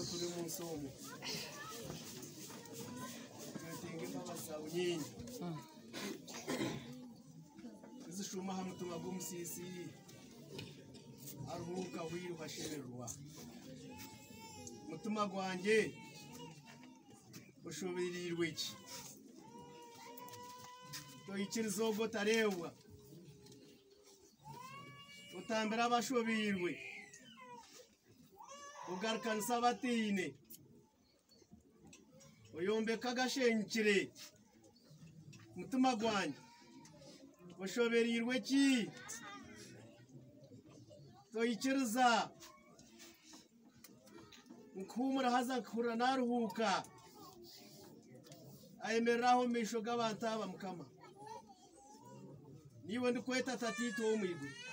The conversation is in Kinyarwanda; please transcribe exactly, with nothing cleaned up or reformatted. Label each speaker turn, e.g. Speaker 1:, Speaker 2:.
Speaker 1: ko turi mu nsomo tinge babasawo nyinyi zishuma hamwe tubago musisi aruhuka wiruka shemerwa mutuma gwanjye ushobirirwe iki to ikirizogo tarewa utambira abashobirwe ugarkanisa batine uyombeka agashenkire mutuma gwanjye ushoberirwe ki to ikiriza nkumura haza kura naruhuka ayemeraho misho g'abantu aba mukama niwe ndikweta tatito wo mwigu